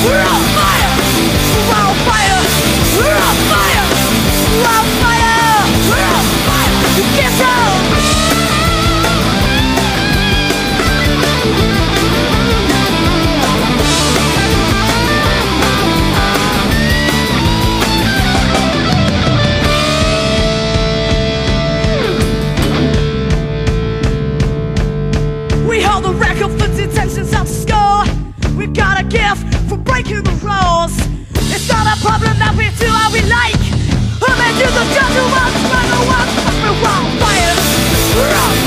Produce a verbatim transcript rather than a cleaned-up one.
We're on fire. We're on fire. We're on fire. We're on fire. We're on fire. You can't tell. We hold the record for detentions out to score. We got a gift for breaking the rules. It's not a problem that we do how we like. Who made you the judge who wants to run the world? We're on fire. We're on